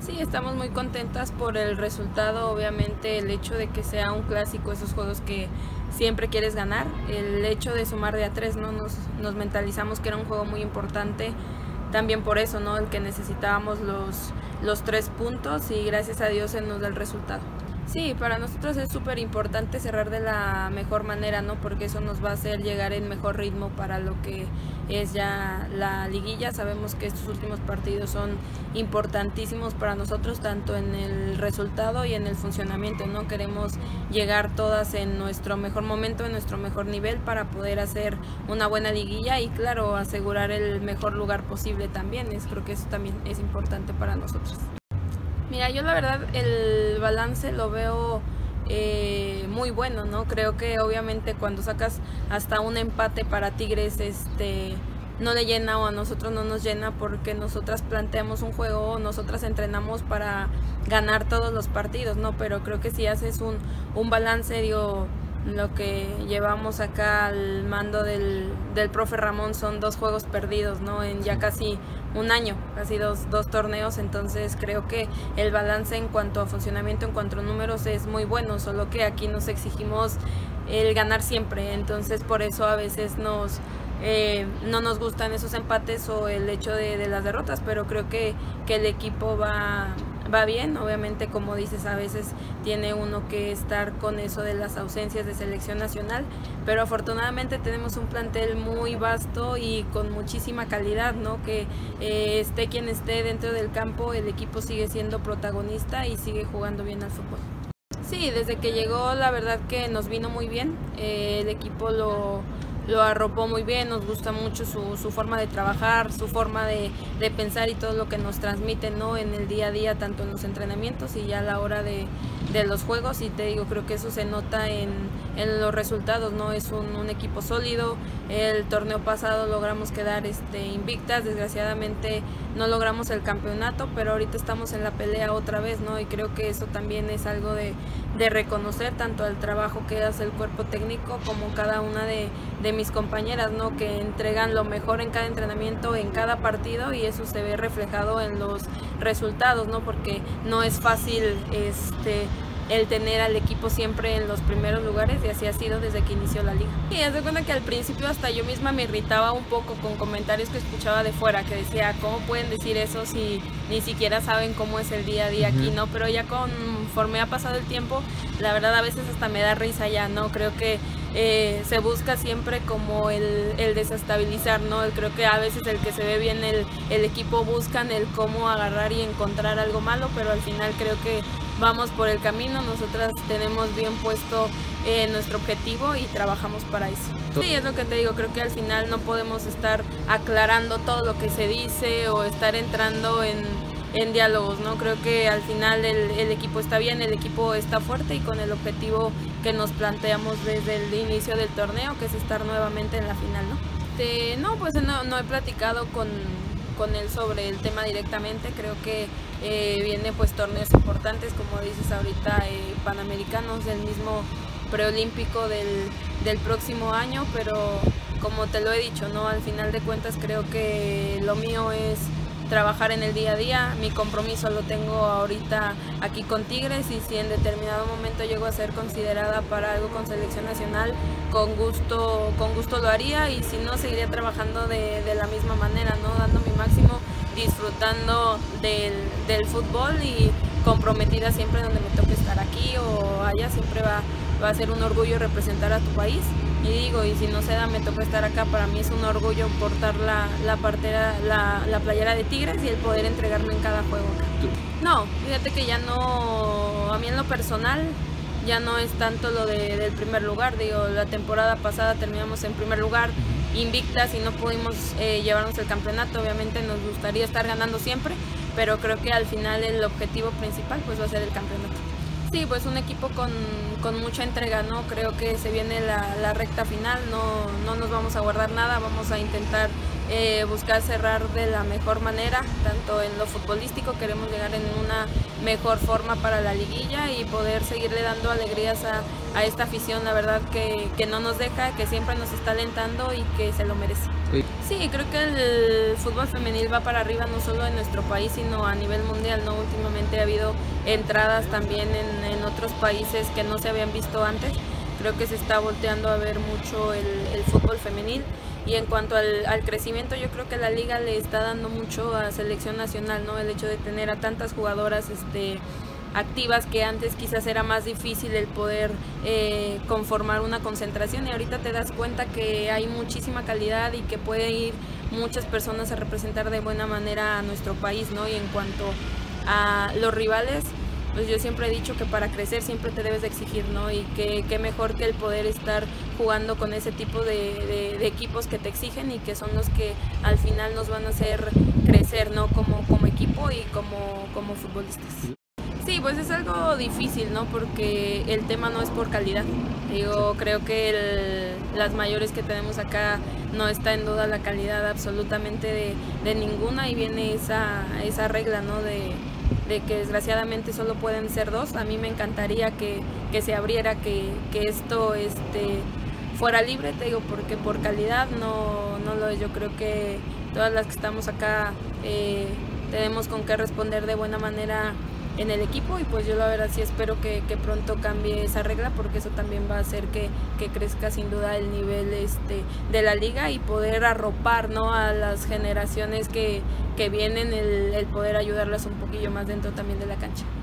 Sí, estamos muy contentas por el resultado, obviamente el hecho de que sea un clásico, esos juegos que siempre quieres ganar, el hecho de sumar de a 3, ¿no? Nos mentalizamos que era un juego muy importante, también por eso, ¿no? El que necesitábamos los 3 puntos y gracias a Dios se nos da el resultado. Sí, para nosotros es súper importante cerrar de la mejor manera, ¿no? Porque eso nos va a hacer llegar en mejor ritmo para lo que es ya la liguilla. Sabemos que estos últimos partidos son importantísimos para nosotros, tanto en el resultado y en el funcionamiento, ¿no? Queremos llegar todas en nuestro mejor momento, en nuestro mejor nivel para poder hacer una buena liguilla y, claro, asegurar el mejor lugar posible también. Creo que eso también es importante para nosotros. Mira, yo la verdad el balance lo veo muy bueno, ¿no? Creo que obviamente cuando sacas hasta un empate para Tigres, no le llena o a nosotros no nos llena porque nosotras planteamos un juego, nosotras entrenamos para ganar todos los partidos, ¿no? Pero creo que si haces un balance, digo, lo que llevamos acá al mando del profe Ramón son 2 juegos perdidos, ¿no? En ya casi un año, casi dos torneos, entonces creo que el balance en cuanto a funcionamiento, en cuanto a números es muy bueno, solo que aquí nos exigimos el ganar siempre, entonces por eso a veces no nos gustan esos empates o el hecho de las derrotas, pero creo que el equipo va bien. Obviamente, como dices, a veces tiene uno que estar con eso de las ausencias de selección nacional, pero afortunadamente tenemos un plantel muy vasto y con muchísima calidad, ¿no? Que esté quien esté dentro del campo, el equipo sigue siendo protagonista y sigue jugando bien al fútbol. Sí, desde que llegó la verdad que nos vino muy bien, el equipo lo arropó muy bien, nos gusta mucho su forma de trabajar, su forma de pensar y todo lo que nos transmite, ¿no? En el día a día, tanto en los entrenamientos y ya a la hora de los juegos, y te digo, creo que eso se nota en los resultados, ¿no? Es un equipo sólido. El torneo pasado logramos quedar invictas, desgraciadamente no logramos el campeonato, pero ahorita estamos en la pelea otra vez, ¿no? Y creo que eso también es algo de reconocer, tanto el trabajo que hace el cuerpo técnico como cada una de mis compañeras, ¿no? Que entregan lo mejor en cada entrenamiento, en cada partido, y eso se ve reflejado en los resultados, ¿no? Porque no es fácil el tener al equipo siempre en los primeros lugares, y así ha sido desde que inició la liga. Y haz de cuenta que al principio hasta yo misma me irritaba un poco con comentarios que escuchaba de fuera, que decía, ¿cómo pueden decir eso si ni siquiera saben cómo es el día a día aquí, ¿no? Pero ya conforme ha pasado el tiempo, la verdad a veces hasta me da risa ya, ¿no? Creo que se busca siempre como el desestabilizar, ¿no? Creo que a veces el que se ve bien el equipo buscan el cómo agarrar y encontrar algo malo, pero al final creo que vamos por el camino, nosotras tenemos bien puesto nuestro objetivo y trabajamos para eso. Sí, es lo que te digo, creo que al final no podemos estar aclarando todo lo que se dice o estar entrando en diálogos, ¿no? Creo que al final el equipo está bien, el equipo está fuerte y con el objetivo que nos planteamos desde el inicio del torneo, que es estar nuevamente en la final, ¿no? No, pues no he platicado con él sobre el tema directamente. Creo que viene pues torneos importantes, como dices ahorita, panamericanos, del mismo preolímpico del próximo año, pero como te lo he dicho, ¿no? Al final de cuentas creo que lo mío es trabajar en el día a día. Mi compromiso lo tengo ahorita aquí con Tigres, y si en determinado momento llego a ser considerada para algo con selección nacional, con gusto lo haría, y si no, seguiría trabajando de la misma manera, ¿no? Dando mi máximo, disfrutando del fútbol y comprometida siempre donde me toque estar, aquí o allá. Siempre va a ser un orgullo representar a tu país. Y digo, y si no se da, me toca estar acá, para mí es un orgullo portar la playera de Tigres y el poder entregarme en cada juego acá. No, fíjate que ya no, a mí en lo personal, ya no es tanto lo del primer lugar. Digo, la temporada pasada terminamos en primer lugar, invictas, y no pudimos llevarnos el campeonato. Obviamente nos gustaría estar ganando siempre, pero creo que al final el objetivo principal pues va a ser el campeonato. Sí, pues un equipo con mucha entrega, ¿no? Creo que se viene la recta final, no nos vamos a guardar nada, vamos a intentar buscar cerrar de la mejor manera, tanto en lo futbolístico, queremos llegar en una mejor forma para la liguilla y poder seguirle dando alegrías a esta afición, la verdad que no nos deja, que siempre nos está alentando y que se lo merece. Sí, creo que el fútbol femenil va para arriba no solo en nuestro país, sino a nivel mundial, ¿no? Últimamente ha habido entradas también en otros países que no se habían visto antes. Creo que se está volteando a ver mucho el fútbol femenil. Y en cuanto al crecimiento, yo creo que la liga le está dando mucho a selección nacional, ¿no? El hecho de tener a tantas jugadoras activas, que antes quizás era más difícil el poder conformar una concentración, y ahorita te das cuenta que hay muchísima calidad y que pueden ir muchas personas a representar de buena manera a nuestro país, ¿no? Y en cuanto a los rivales, pues yo siempre he dicho que para crecer siempre te debes de exigir, ¿no? Y que mejor que el poder estar jugando con ese tipo de equipos que te exigen y que son los que al final nos van a hacer crecer, ¿no? Como equipo y como futbolistas. Sí, pues es algo difícil, ¿no? Porque el tema no es por calidad. Digo, creo que las mayores que tenemos acá no está en duda la calidad absolutamente de ninguna, y viene esa regla, ¿no? De que desgraciadamente solo pueden ser dos. A mí me encantaría que se abriera, que esto fuera libre, te digo, porque por calidad no lo es. Yo creo que todas las que estamos acá tenemos con qué responder de buena manera en el equipo, y pues yo la verdad sí espero que pronto cambie esa regla, porque eso también va a hacer que crezca sin duda el nivel de la liga, y poder arropar, ¿no? A las generaciones que vienen, el poder ayudarlas un poquillo más dentro también de la cancha.